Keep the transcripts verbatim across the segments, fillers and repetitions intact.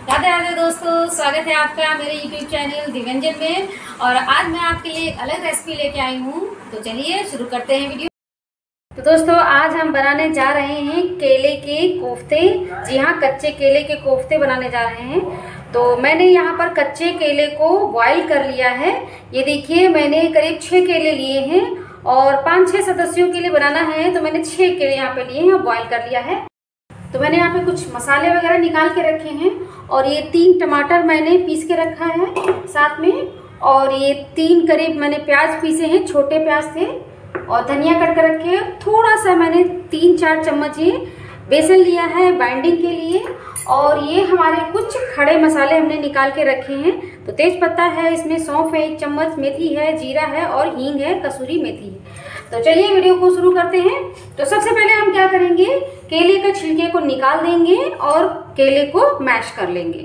राधे राधे दोस्तों, स्वागत है आपका मेरे यूट्यूब चैनल दिव्यंजन में। और आज मैं आपके लिए एक अलग रेसिपी लेके आई हूँ। तो चलिए शुरू करते हैं वीडियो। तो दोस्तों, आज हम बनाने जा रहे हैं केले के कोफ्ते। जी हाँ, कच्चे केले के कोफ्ते बनाने जा रहे हैं। तो मैंने यहाँ पर कच्चे केले को बॉईल कर लिया है। ये देखिए, मैंने करीब छः केले लिए हैं और पाँच छः सदस्यों के लिए बनाना है, तो मैंने छः केले यहाँ पे लिए हैं और बॉईल कर लिया है। तो मैंने यहाँ पे कुछ मसाले वगैरह निकाल के रखे हैं और ये तीन टमाटर मैंने पीस के रखा है साथ में, और ये तीन करीब मैंने प्याज पीसे हैं, छोटे प्याज थे, और धनिया कट कर रखे हैं। थोड़ा सा मैंने तीन चार चम्मच ये बेसन लिया है बाइंडिंग के लिए। और ये हमारे कुछ खड़े मसाले हमने निकाल के रखे हैं। तो तेज पत्ता है, इसमें सौंफ है एक चम्मच, मेथी है, जीरा है और हींग है, कसूरी मेथी है। तो चलिए वीडियो को शुरू करते हैं। तो सबसे पहले हम क्या करेंगे, केले के छिलके को निकाल देंगे और केले को मैश कर लेंगे।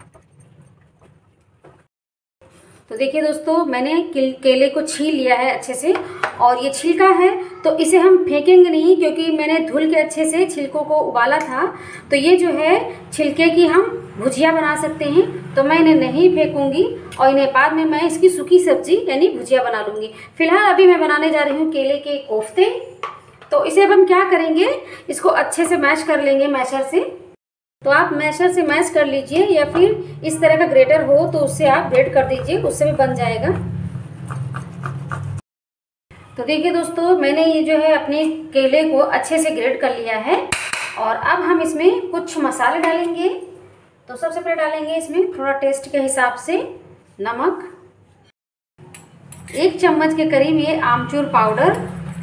तो देखिए दोस्तों, मैंने केले को छील लिया है अच्छे से, और ये छिलका है तो इसे हम फेंकेंगे नहीं, क्योंकि मैंने धुल के अच्छे से छिलकों को उबाला था। तो ये जो है छिलके की हम भुजिया बना सकते हैं, तो मैं इन्हें नहीं फेंकूंगी और इन्हें बाद में मैं इसकी सूखी सब्जी यानी भुजिया बना लूँगी। फिलहाल अभी मैं बनाने जा रही हूँ केले के कोफ्ते। तो इसे अब हम क्या करेंगे, इसको अच्छे से मैश कर लेंगे मैशर से। तो आप मैशर से मैश कर लीजिए, या फिर इस तरह का ग्रेटर हो तो उससे आप ग्रेट कर दीजिए, उससे भी बन जाएगा। तो देखिए दोस्तों, मैंने ये जो है अपने केले को अच्छे से ग्रेट कर लिया है। और अब हम इसमें कुछ मसाले डालेंगे। तो सबसे पहले डालेंगे इसमें थोड़ा टेस्ट के हिसाब से नमक, एक चम्मच के करीब ये आमचूर पाउडर,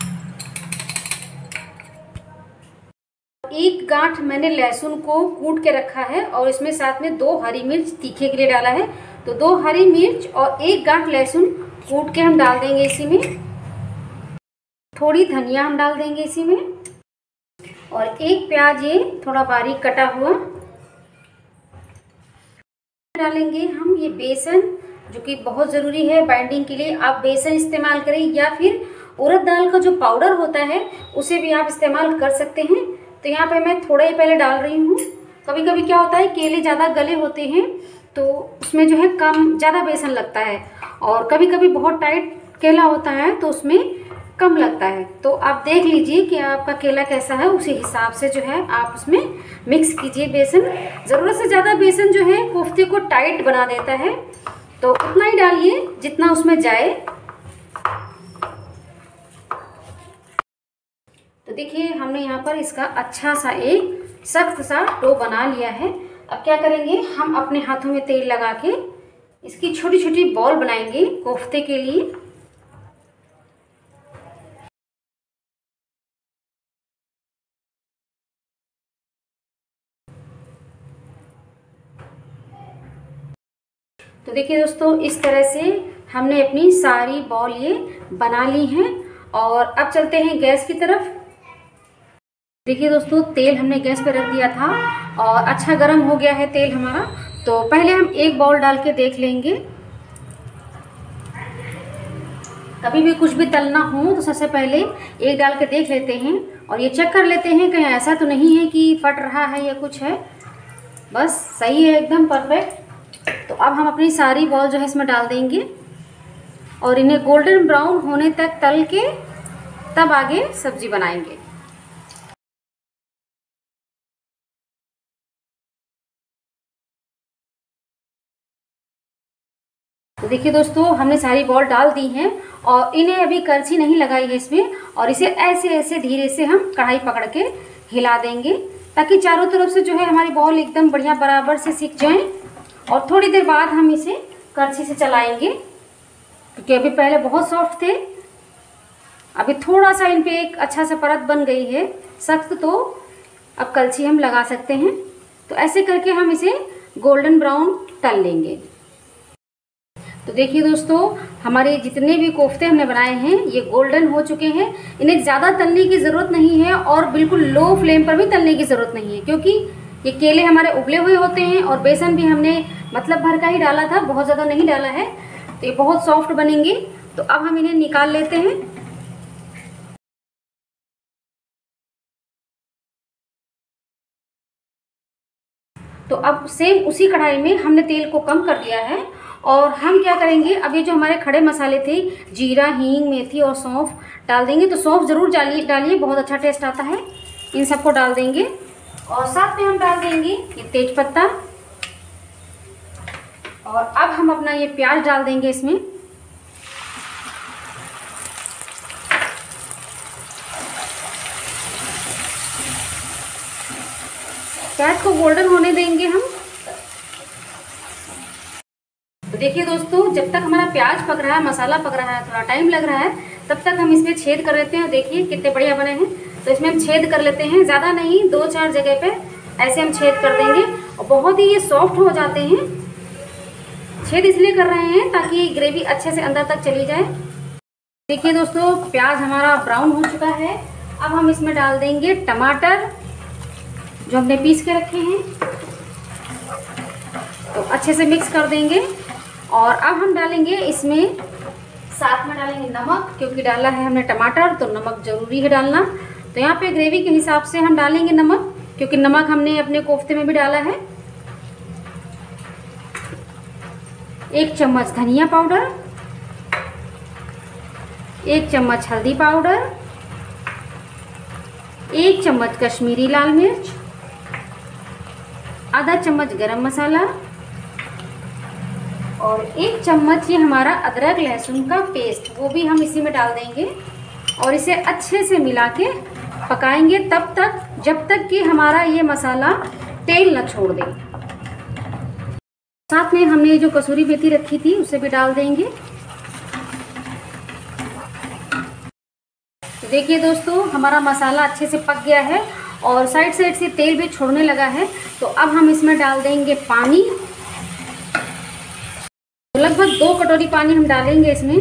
एक गांठ मैंने लहसुन को कूट के रखा है और इसमें साथ में दो हरी मिर्च तीखे के लिए डाला है। तो दो हरी मिर्च और एक गांठ लहसुन कूट के हम डाल देंगे इसी में। थोड़ी धनिया हम डाल देंगे इसी में, और एक प्याज ये थोड़ा बारीक कटा हुआ डालेंगे हम। ये बेसन जो कि बहुत ज़रूरी है बाइंडिंग के लिए, आप बेसन इस्तेमाल करें या फिर उड़द दाल का जो पाउडर होता है उसे भी आप इस्तेमाल कर सकते हैं। तो यहाँ पे मैं थोड़ा ही पहले डाल रही हूँ। कभी कभी क्या होता है, केले ज़्यादा गले होते हैं तो उसमें जो है कम ज़्यादा बेसन लगता है, और कभी कभी बहुत टाइट केला होता है तो उसमें कम लगता है। तो आप देख लीजिए कि आपका केला कैसा है, उसी हिसाब से जो है आप उसमें मिक्स कीजिए बेसन। ज़रूरत से ज़्यादा बेसन जो है कोफ्ते को टाइट बना देता है, तो उतना ही डालिए जितना उसमें जाए। तो देखिए, हमने यहाँ पर इसका अच्छा सा एक सख्त सा डो बना लिया है। अब क्या करेंगे, हम अपने हाथों में तेल लगा के इसकी छोटी छोटी बॉल बनाएंगे कोफ्ते के लिए। तो देखिए दोस्तों, इस तरह से हमने अपनी सारी बॉल ये बना ली हैं। और अब चलते हैं गैस की तरफ। देखिए दोस्तों, तेल हमने गैस पर रख दिया था और अच्छा गर्म हो गया है तेल हमारा। तो पहले हम एक बाउल डाल के देख लेंगे। कभी भी कुछ भी तलना हो तो सबसे पहले एक डाल के देख लेते हैं और ये चेक कर लेते हैं कहीं ऐसा तो नहीं है कि फट रहा है या कुछ है। बस सही है, एकदम परफेक्ट। तो अब हम अपनी सारी बॉल जो है इसमें डाल देंगे और इन्हें गोल्डन ब्राउन होने तक तल के तब आगे सब्जी बनाएंगे। तो देखिए दोस्तों, हमने सारी बॉल डाल दी हैं और इन्हें अभी करछी नहीं लगाई है इसमें, और इसे ऐसे ऐसे धीरे से हम कढ़ाई पकड़ के हिला देंगे, ताकि चारों तरफ से जो है हमारी बॉल एकदम बढ़िया बराबर से सिक जाए। और थोड़ी देर बाद हम इसे करछी से चलाएंगे, क्योंकि अभी पहले बहुत सॉफ्ट थे, अभी थोड़ा सा इन पे एक अच्छा सा परत बन गई है सख्त, तो अब कलछी हम लगा सकते हैं। तो ऐसे करके हम इसे गोल्डन ब्राउन तल लेंगे। तो देखिए दोस्तों, हमारे जितने भी कोफ्ते हमने बनाए हैं ये गोल्डन हो चुके हैं। इन्हें ज़्यादा तलने की ज़रूरत नहीं है और बिल्कुल लो फ्लेम पर भी तलने की ज़रूरत नहीं है, क्योंकि ये केले हमारे उबले हुए होते हैं और बेसन भी हमने मतलब भर का ही डाला था, बहुत ज़्यादा नहीं डाला है। तो ये बहुत सॉफ्ट बनेंगे। तो अब हम इन्हें निकाल लेते हैं। तो अब सेम उसी कढ़ाई में हमने तेल को कम कर दिया है और हम क्या करेंगे, अब ये जो हमारे खड़े मसाले थे, जीरा, हींग, मेथी और सौंफ डाल देंगे। तो सौंफ ज़रूर डालिए डालिए बहुत अच्छा टेस्ट आता है। इन सबको डाल देंगे और साथ में हम डाल देंगे ये तेज पत्ता। और अब हम अपना ये प्याज डाल देंगे इसमें। प्याज को गोल्डन होने देंगे हम। तो देखिए दोस्तों, जब तक हमारा प्याज पक रहा है, मसाला पक रहा है, थोड़ा टाइम लग रहा है, तब तक हम इसमें छेद कर लेते हैं। देखिए कितने बढ़िया बने हैं। तो इसमें हम छेद कर लेते हैं, ज़्यादा नहीं, दो चार जगह पे ऐसे हम छेद कर देंगे और बहुत ही ये सॉफ्ट हो जाते हैं। छेद इसलिए कर रहे हैं ताकि ग्रेवी अच्छे से अंदर तक चली जाए। देखिए दोस्तों, प्याज हमारा ब्राउन हो चुका है। अब हम इसमें डाल देंगे टमाटर जो हमने पीस के रखे हैं। तो अच्छे से मिक्स कर देंगे और अब हम डालेंगे इसमें, साथ में डालेंगे नमक, क्योंकि डाला है हमने टमाटर तो नमक ज़रूरी है डालना। तो यहाँ पे ग्रेवी के हिसाब से हम डालेंगे नमक, क्योंकि नमक हमने अपने कोफ्ते में भी डाला है। एक चम्मच धनिया पाउडर, एक चम्मच हल्दी पाउडर, एक चम्मच कश्मीरी लाल मिर्च, आधा चम्मच गरम मसाला और एक चम्मच ये हमारा अदरक लहसुन का पेस्ट, वो भी हम इसी में डाल देंगे और इसे अच्छे से मिला के पकाएंगे तब तक जब तक कि हमारा ये मसाला तेल न छोड़ दे। साथ में हमने जो कसूरी मेथी रखी थी उसे भी डाल देंगे। तो देखिए दोस्तों, हमारा मसाला अच्छे से पक गया है और साइड साइड से तेल भी छोड़ने लगा है। तो अब हम इसमें डाल देंगे पानी। तो लगभग दो कटोरी पानी हम डालेंगे इसमें।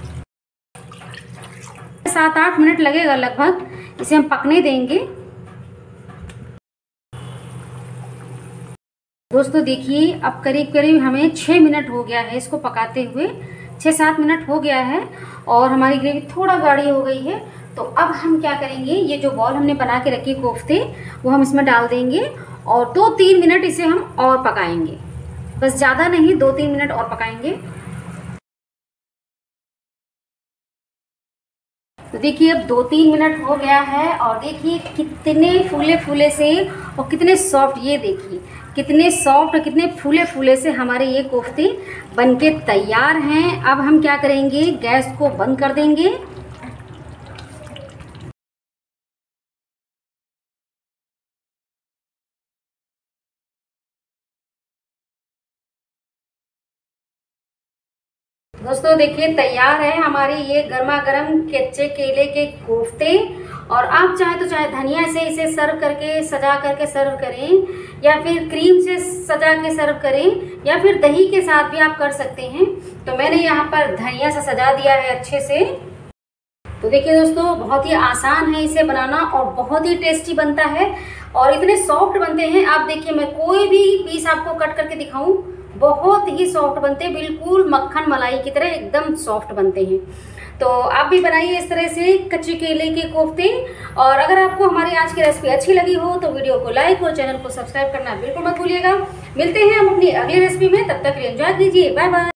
सात आठ मिनट लगेगा लगभग, इसे हम पकने देंगे। दोस्तों देखिए, अब करीब करीब हमें छः मिनट हो गया है इसको पकाते हुए। छः सात मिनट हो गया है और हमारी ग्रेवी थोड़ा गाढ़ी हो गई है। तो अब हम क्या करेंगे, ये जो बॉल हमने बना के रखी कोफ्ते, वो हम इसमें डाल देंगे और दो तीन मिनट इसे हम और पकाएंगे। बस ज़्यादा नहीं, दो तीन मिनट और पकाएंगे। तो देखिए, अब दो तीन मिनट हो गया है और देखिए कितने फूले फूले से और कितने सॉफ्ट, ये देखिए कितने सॉफ्ट और कितने फूले फूले से हमारे ये कोफ्ते बनके तैयार हैं। अब हम क्या करेंगे, गैस को बंद कर देंगे। दोस्तों देखिए, तैयार है हमारे ये गर्मा गर्म कच्चे केले के कोफ्ते। और आप चाहे तो चाहे धनिया से इसे सर्व करके, सजा करके सर्व करें, या फिर क्रीम से सजा के सर्व करें, या फिर दही के साथ भी आप कर सकते हैं। तो मैंने यहाँ पर धनिया से सजा दिया है अच्छे से। तो देखिए दोस्तों, बहुत ही आसान है इसे बनाना और बहुत ही टेस्टी बनता है और इतने सॉफ्ट बनते हैं। आप देखिए, मैं कोई भी पीस आपको कट करके दिखाऊं, बहुत ही सॉफ्ट बनते हैं, बिल्कुल मक्खन मलाई की तरह एकदम सॉफ्ट बनते हैं। तो आप भी बनाइए इस तरह से कच्चे केले के कोफ्ते। और अगर आपको हमारी आज की रेसिपी अच्छी लगी हो तो वीडियो को लाइक और चैनल को सब्सक्राइब करना बिल्कुल मत भूलिएगा। मिलते हैं हम अपनी अगली रेसिपी में, तब तक के लिए एंजॉय कीजिए। Bye bye.